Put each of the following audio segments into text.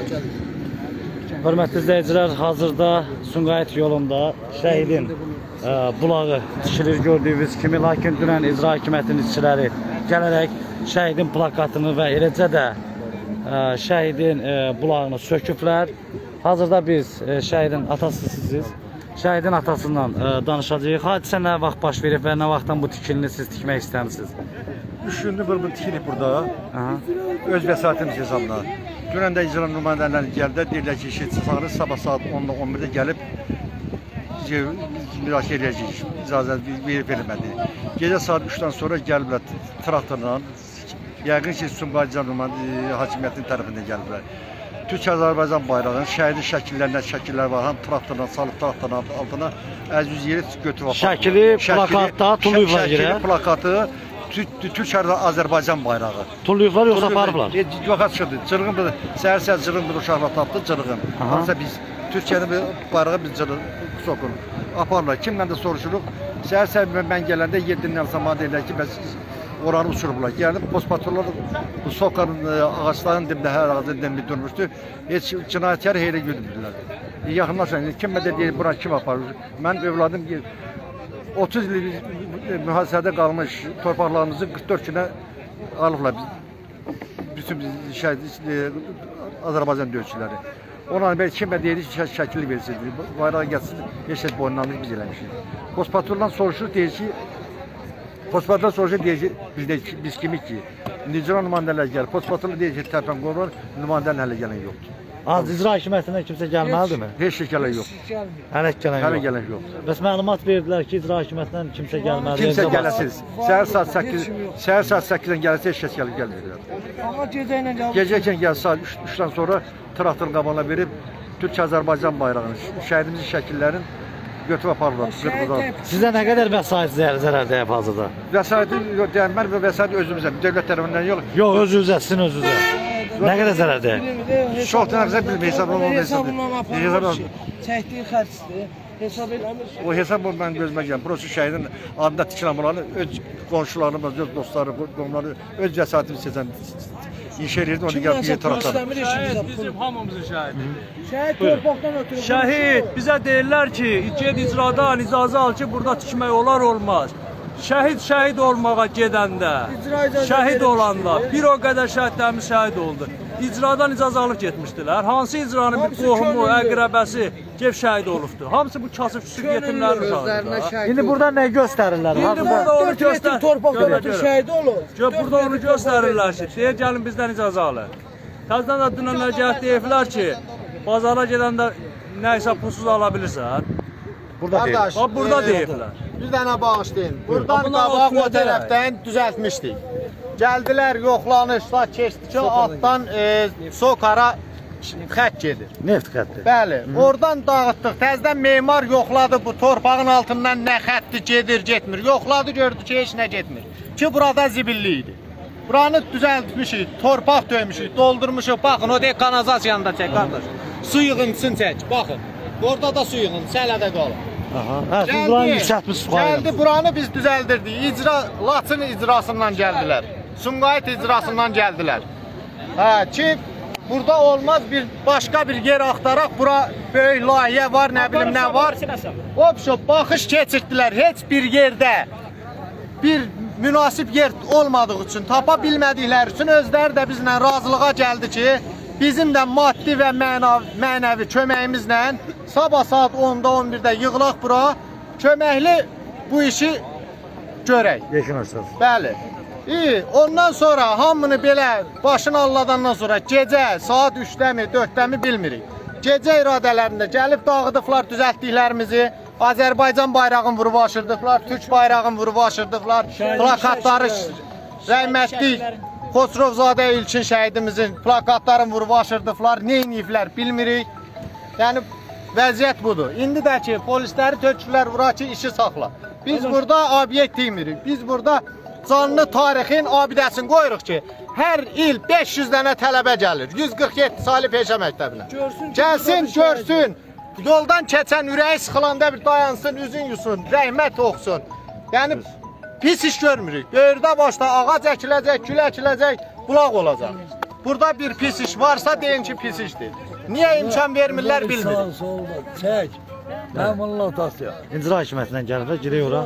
Hörmətli izləyicilər, hazırda Sumqayıt yolunda şəhidin bulağı tikilir gördüyünüz kimi, lakin dünən icra hakimiyyətinin işçiləri gələrək şəhidin plakatını və eləcə də şəhidin bulağını söküblər. Hazırda biz şəhidin atasısınız. Şəhidin atasından danışacağıq. Hadisə nə vaxt baş verib və nə vaxtdan bu tikilini siz tikmək istəmisiniz? 3 gündür bunu tikilib burada. Öz vəsaitimiz hesabına. Dünən də icra nümayəndələri gəldi. Deyirlər ki, işi çıxarır. Sabah saat 10-da 11-də gəlib müzakirə edəcəyik. İcazət verilmədi. Gecə saat 3-dən sonra gəliblər traktorla. Yəqin ki, Sumqayıt hakimiyyətinin tərəfindən gəliblər. Türk-Azərbaycan bayrağının şəhidin şəkillərindən şəkillər var. Həm traktorla salıb traktorun altına əziz yeri götürüb aparır. Şəkili, plakatda tulluyublar yerə. Şəkili, plakatı, Türk-Azərbaycan bayrağı. Tulluyublar yoxsa aparıblar? Yoxa çıxırdı. Cırğın, səhər-səhər cırğın bir uşaqla tapdı, cırğın. Hansa biz, Türkiyənin bayrağı biz cırğın sokun. Aparırlar. Kimlə də soruşuruq. Səhər-səhər mən gələndə 7-dən zaman deyirlər ki, bəs oranı uçurublar. Gəlib, postpatrollar bu sokanın ağaçların dibində hər ağacın dibində durmuşdu. Heç cinayətkar heylə güdürdülər. Yaxınlaşan, kim də deyir, bura kim aparır? Mən övladım 30 il mühasirədə qalmış torpaqlarımızı 44 günə alıblar. Bütün Azərbaycan döyüşçüləri. Ona belə kimə deyir ki, şəkilli versin. Bayrağı gəlsin, heç heç boynlanmış biz eləmişik. Postpatroldan soruşur, deyir ki, postpatrol soruşur, deyir ki, biz kimik ki? İcra nümayəndələr gəlir. Postpatrol deyir ki, tərpən qorur, nümayəndənin hələ gələn yoxdur. Az icra hakimiyyətindən kimsə gəlməlidirmi? Heç şey gələn yox. Hələ gələn yox. Bəs məlumat verdilər ki, icra hakimiyyətindən kimsə gəlməlidir. Kimsə gələsiz. Səhər saat 8-dən gəlirsə heç kəs gəlib gəlmirlər. Amma gecə ilə gəlib. Gecə ikən gəl saat 3-dən sonra traktorun qabağına verib Türk-Azərbaycan bayrağını, şəhidimizin şəkillərini götürüb aparırlar. Sizə nə qədər vəsait zərər dəyib hazırda? Vəsaiti deyənmər və vəsaiti özümüzə, dövlət tərəfindən yox. Yox, özünüzə, sizin özünüzə. Nə qədər zərər dəyib? Çox dənəfizə bilmir, hesablanan çəkdiyi xərcdir. Hesab eləmir. O hesab mən gözümə gələm. Burası şəhidin adında tikilən buranı öz qonşularımız, öz dostları, qonşuları öz vəsaitini seçən iş eləyirdi, onu gəlib bir tərəfdən. Şəhid bizim hamımızın şəhidi. Şəhid torpaqdan ötürü. Şəhid bizə deyirlər ki, get icradan icazə al ki, burada tikmək olar olmaz. Şəhid olmağa gedəndə, şəhid olanda bir o qədər şəhidlərimiz şəhid oldu. İcradan icazə alıb getmişdilər. Hansı icranın bir qohumu, əqrəbəsi gəlib şəhid olubdur. Hamısı bu kasıb-küsub yetimlərin uşağıdır. İndi burada nə göstərirlər? İndi burada onu göstərirlər. Torpaqdan ötürü şəhid olur. Burada onu göstərirlər ki, deyir gəlin bizdən icazə alın. Təzdən də dünənlər gəlib deyiblər ki, bazara gedəndə nə isə pulsuz ala bilirsən. Burada deyib. Burada deyiblər. Bir dənə bağışlayın. Buradan qabaq o tərəfdən düzəltmişdik. Gəldilər, yoxlanışlar keçdi ki, altdan Sokara xət gedir. Neft xətti. Bəli, oradan dağıtdıq. Təzdən memar yoxladı bu torpağın altından nə xətti gedir, getmir. Yoxladı, gördü ki, heç nə getmir. Ki, burada zibilli idi. Buranı düzəltmişik, torpaq döymüşük, doldurmuşuq. Baxın, o deyək kanalizasiyanı da çək, qardaş. Su yığıntısını çək, baxın. Orada da su yığıntısı, hələ də qalır. Siz buranı yüksəltmiş su qayırmışsınız. Gəldi, buranı biz düzəldirdik. Laçın icrasından gəldilər. Sumqayıt icrasından gəldilər. Ki, burada olmaz başqa bir yer axtaraq, bura böyük layihə var, nə bilim nə var. Baxış keçirdilər, heç bir yerdə bir münasib yer olmadığı üçün, tapa bilmədikləri üçün özləri də bizlə razılığa gəldi ki, bizim də maddi və mənəvi köməyimizlə sabah saat 10-da 11-də yığılaq bura, köməkli bu işi görək. Yeşinərsiniz. Bəli. Ondan sonra hamını belə başını alladandan sonra gecə saat 3-dəmi, 4-dəmi bilmirik. Gecə iradələrində gəlib dağıdıqlar düzəltdiklərimizi, Azərbaycan bayrağını vurub aşırdıqlar, Türk bayrağını vurub aşırdıqlar, plakatları rəhmətlik Xosrovzadə İlkin şəhidimizin plakatlarını vurub aşırdıqlar, neyniyiblər bilmirik. Yəni, vəziyyət budur. İndi də ki, polisləri tökürlər vura ki, işi saxla. Biz burada obyekt demirik, biz burada canlı tarixin abidəsini qoyuruq ki, hər il 500 dənə tələbə gəlir, 147 saylı peşə məktəbinə. Gəlsin, görsün, yoldan keçən ürəyi sıxılanda bir dayansın, üzün yusun, rəhmət oxusun. Yəni, pis iş görmürük. Böyürdə başda ağac əkiləcək, gül əkiləcək, bulaq olacaq. Burada bir pis iş varsa deyin ki pis işdir. Niye imkan vermirlər bilmirik. Solda. Çək. Mən bununla atasıyam. İcra hakimiyyətindən gəlirlər, girək ora.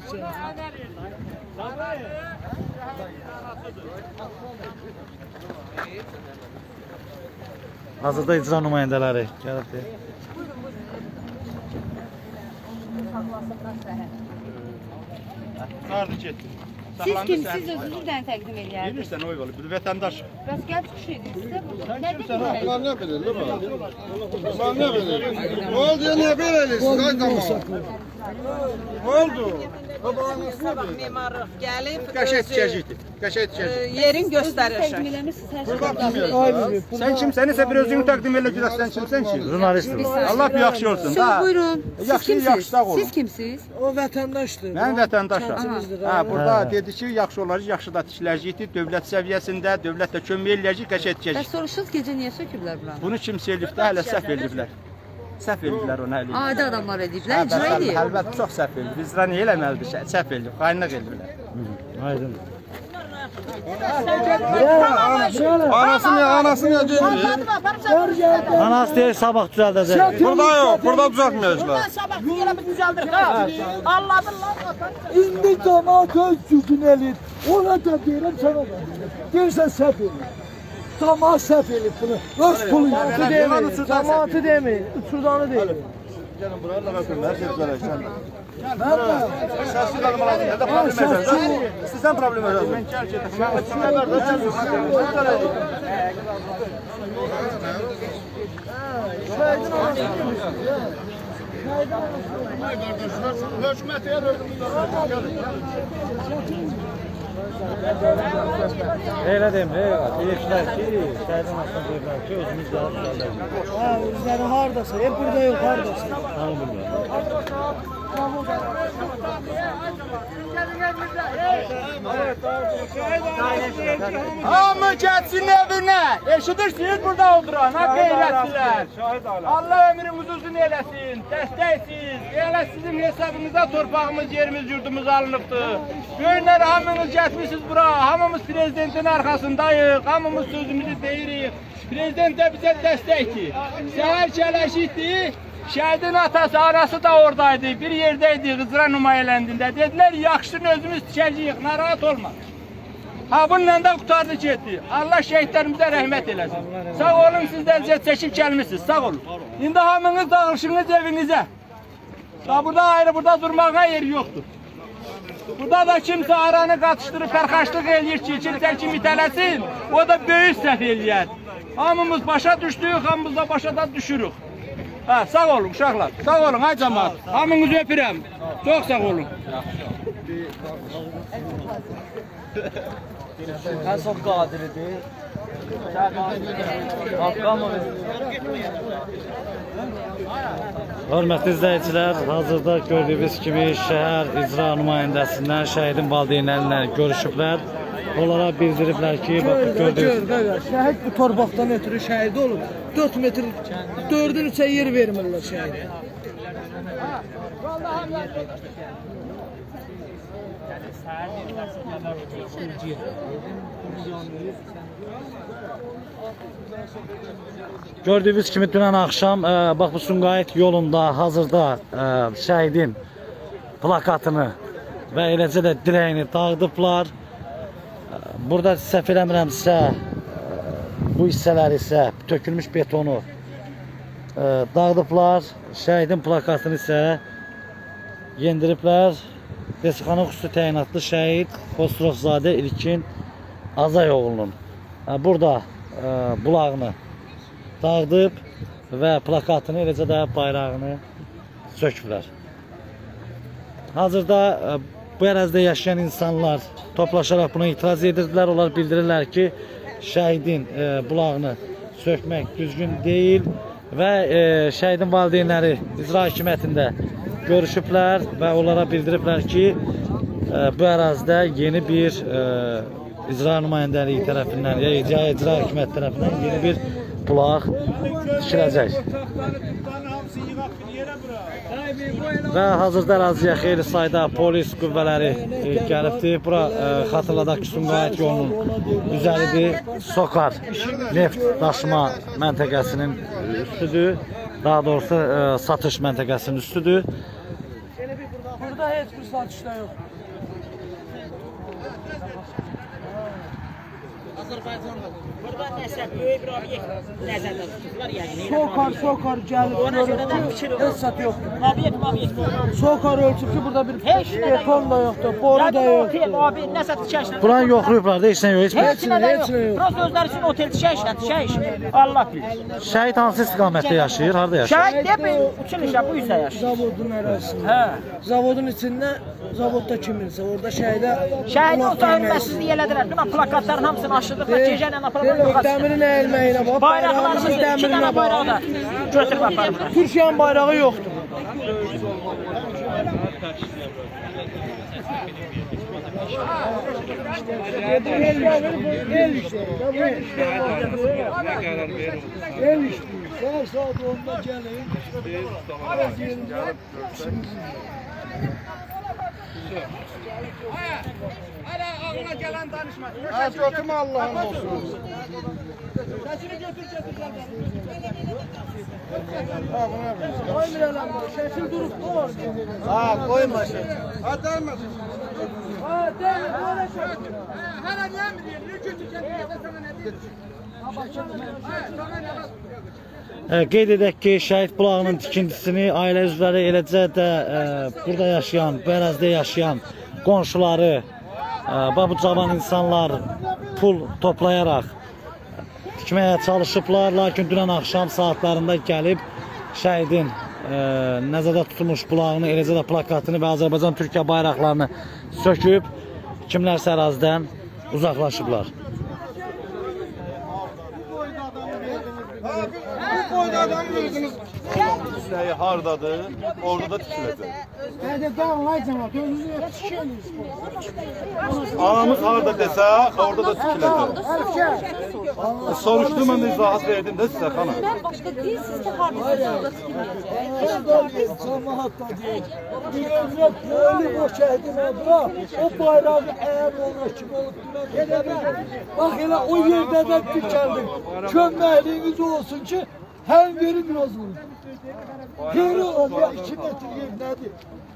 Hazırda icra nümayəndələri gəlibdir. Hardı getdi. Siz kimsiz özünüzdən təqdim edərsiniz? Bilirsən oy var, bu vətəndaş. Bəs gəl çıxış edirsiniz. Nə kimsən, demək? ha? Ne bileyim, ben ne bileyim. Ne oldu ya, ne böylesin? Ay tamam. Ne oldu? Sabah mimarlıq gəlib, Qəşət çəkidi. Qəşət çəkidi. yerin göstərişi. Təqdim eləmişsiniz, hər şey. Sən kimsən? Sən bir özünü təqdim elə ki, sən kimsən ki? Jurnalistdir. Allah bir yaxşı olsun. Siz buyurun. Siz Yaxşı, kimsiz? yaxşı, sağ olun. Siz kimsiz? O vətəndaşdır. Mən vətəndaşam. Kəndimizdir, Ha, ha. burada dedi ki, yaxşı olar, yaxşı da tikiləcəkdir. Dövlət səviyyəsində, dövlət də kömək eləyəcək, qəşət Bəs çəkidi. soruşdunuz gecə niyə söküblər buranı? Bunu kimsə eləyibdə, hələ səhv eləyiblər. Səhv eləyiblər ona eləyiblər. Adi adamlar ediblər, icra edib. Əlbəttə çox səhv eləyib. İcra nə eləməlidir? Səhv eləyib, qaynaq eləyiblər. Aydın. Anasını ya gelmiyor. Anası deyir, sabah düzəldəcək. Burada yok, burada düzeltmeyecekler. İndi cəmaat öz gücünü eləyir. Ona da deyirəm, sana da deyirəm. Deyirsən səhv eləyir. Cəmaat səhv eləyib bunu. Öz pulu cəmaatı demeyin. Cəmaatı demeyin. Uçurdanı deyin. Gəlin buraya da bakın, hər şey düzələcək. Mən də Səssiz qalım lazım. Nədə problem yaşarsın? İstəsən problem yaşarsın. Mən gəl gedək. Hökumət yer Elə deyim, deyirlər ki, şəhidin aslında deyirlər ki, özümüz daha düzəldək. ha, özləri hardasa, burada yox, hardasa. Onu bilmirəm. Hamı geçsin evine. Eşidirsiniz burada oturan. Ha gayretliler. Allah ömrünüz uzun eylesin. Desteksiz. Elə sizin hesabınıza torpağımız, yerimiz, yurdumuz alınıbdı. Böyünler hamınız getmişsiniz bura. Hamımız prezidentin arkasındayıq. Hamımız sözümüzü deyirik. Prezident de bize destekti. Seher Çeleşik'ti. Şəhidin atası, anası da oradaydı. Bir yerdeydi Hızıra nümayələndində. Dediler yaxşısını özümüz tikəcəyik, narahat olma. Ha bununla da qutardı getdi. Allah şəhidlərimizə rəhmət eləsin. Sağ olun, siz də əziyyət çəkib gəlmişsiniz. Sağ olun. İndi hamınız dağılışınız evinizə. Da burada ayrı, burada durmağa yer yoxdur. Burada da kimsə aranı qatışdırıb, pərxaşlıq eləyir ki, kimsə kimi itələsin, o da böyük səhv eləyər. Hamımız başa düşdük, hamımız da başa da düşürük. Ha, sağ olun uşaqlar, sağ olun ay cəmaat. Hamınızı öpürəm. Çox sağ olun. Ən çox qadiridir. Haqqamı Hörmətli izləyicilər, hazırda gördüyünüz kimi şəhər icra nümayəndəsindən şəhidin valideynlərlə görüşüblər. Onlara bildiriblər ki, bakın gördüyünüz Şəhid bu torpaqdan ötürü şəhid olub. 4 metr, 4'ün içə yer vermirlər şəhidə. Gördüyünüz kimi dünən axşam bax bu Sumqayıt yolunda hazırda şəhidin plakatını və eləcə də dirəyini dağıdıblar. Burada səhv eləmirəmsə bu hissələri isə tökülmüş betonu dağıdıblar. Şəhidin plakatını isə yendiriblər. Desixanın xüsusi təyinatlı şəhid Xosrovzadə İlkin Azayoğlu'nun burada bulağını dağıdıb və plakatını, eləcə də bayrağını söküblər. Hazırda bu ərazidə yaşayan insanlar toplaşaraq buna itiraz edirdilər. Onlar bildirirlər ki, şəhidin bulağını sökmək düzgün deyil və şəhidin valideynləri icra hakimiyyətində görüşüblər və onlara bildiriblər ki, bu ərazidə yeni bir icra nümayəndəliyi tərəfindən ya icra hakimiyyəti tərəfindən yeni bir bulaq tikiləcək. Və hazırda əraziyə xeyli sayda polis qüvvələri gəlibdir. Bura xatırladaq ki, Sumqayıt yolunun üzəridir. Sokar neft daşıma məntəqəsinin üstüdür. Daha doğrusu satış məntəqəsinin üstüdür. Burada heç bir satışda yox. Burada nəsə böyük bir obyekt nəzərdə tutulur yəni. Sokar gəlib görüb, heç sat yoxdur. Obyekt. Sokar ölçüb ki, burada bir beton da yoxdur, boru da yoxdur. Abi nəsə tikəşdir. Buranı yoxlayıblar da, heç nə yox. Heç nə yox. Prosta özləri üçün otel tikəş. Allah bilir. Şəhid hansı istiqamətdə yaşayır, harada yaşayır? Şəhid deyib, uçuluşa bu üzə yaşayır. Zavodun ərazisində. Hə. Zavodun içində, zavodda kiminsə, orada şəhidə... Şəhid olsa hörmətsizlik elədilər. Buna plakatların hamısını aşırdıqlar, gecəylə aparırlar. Dəmirin əyilməyinə bax, bayraqlarımız, 2 dənə bayrağı da götürüb aparırlar. Türkiyənin bayrağı yoxdur. El işləyir. Səhər saat 10'da gəlin. Hala ağına gələn danışma. Götürme Allah'ın olsun. Səsini götür. Koymayalım, şəkil durub var. Ha, koyma şey. Ha dermesin. Ha, deyil, böyle şəkil. Hala niyə mi deyir? Niyə götürəcək? Sana nə deyir? Qeyd edək ki, Şəhid bulağının tikintisini ailə üzvləri, eləcə də burada yaşayan, bu ərazidə yaşayan qonşuları, bu cavan insanlar pul toplayaraq tikməyə çalışıblar. Lakin dünən axşam saatlarında gəlib şəhidin nəzərdə tutulmuş bulağını, eləcə də plakatını və Azərbaycan Türkiyə bayraqlarını söküb, kimlərsə ərazidən uzaqlaşıblar. Bu boyda adam verdiniz. İstəyi hardadır, orada da tikiləcək. Hədə dağlayacaq, özünüzü yetişkəniz. Anamız harda desə, orada da tikiləcək. Soruşdum, mən də izahat verdim də sizə, xanım. Mən başqa deyilsiniz ki, hardasınız da tikilməyəcək. Cəmaatda deyil. Dünəmrət böyülü o şəhidin adına, o bayrağı əgər ona kim olub dünəm. Bax elə o yerdə də dikəldim. Köməkliğiniz olsun ki, hər yeri biraz vurun. Yeri olan ya 2 metr yer nədir?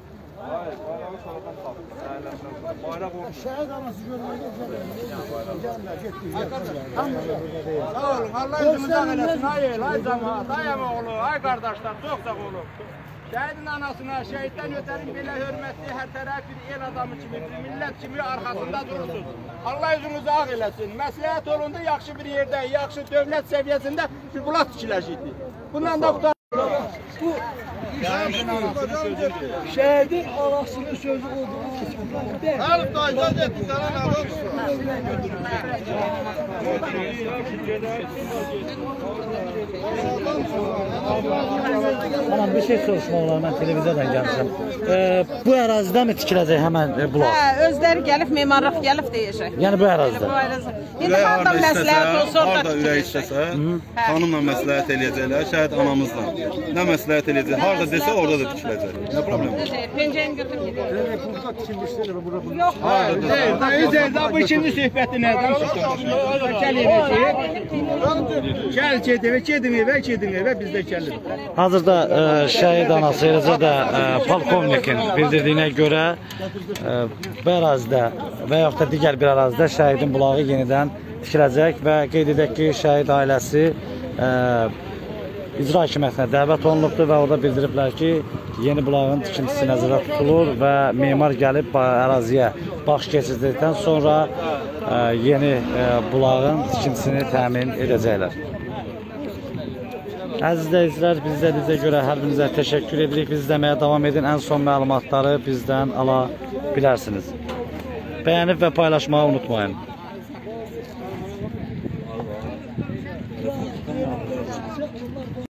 Şəhid anası görməkdə gəlmə, getdik. Sağ olun. Allah yüzünüzü ağ eləsin. Ay cəmaat, ay əməoğlu, ay qardaşlar, çox sağ olun. Şəhidin anasına, şəhiddən ötərin belə hörmətli, hər tərəf bir el adamı kimi, bir millət kimi arxasında durursunuz. Allah yüzünüzü ağ eləsin. Məsləhət olunda yaxşı bir yerdə, yaxşı dövlət səviyyəsində bir bulaq tikiləcəkdir. Bundan da qutar. Bu şəhidin anasının sözü olduğunu deyil. Her dayıdan ettik sana ne olursun. Anam, bir şey soruşmaq olar, mən televiziyadan gəlmişəm. Bu ərazidə mi tikiləcək həmən bulaq? Hə, özləri gəlib, memarlıq gəlib deyəcək. Yəni bu ərazidə? İndi harda məsləhət olsa orada harda ürək istəsə, xanımla məsləhət eləyəcəklər, şəhid anamızla. Nə məsləhət eləyəcək, harda desə orada da tikiləcək. Nə problem var? Pencəyini götür gedir. Yox, hayır. Bu ikinci söhbəti nədən çıxır? Gəl gedin evə, biz də gəlirik. Hazırda şəhid anası, eləcə də polkovnikin bildirdiyinə görə bu ərazidə və yaxud da digər bir ərazidə şəhidin bulağı yenidən tikiləcək və qeyd edək ki, şəhid ailəsi icra hakimiyyətinə dəvət olunubdur və orada bildiriblər ki, yeni bulağın tikintisi nəzərdə tutulur və memar gəlib əraziyə baxış keçirdikdən sonra yeni bulağın tikintisini təmin edəcəklər. Əziz izləyicilər, biz izlədiyinizə görə hər birinizə təşəkkür edirik. Biz izləməyə davam edin. Ən son məlumatları bizdən ala bilərsiniz. Bəyənib və paylaşmağı unutmayın.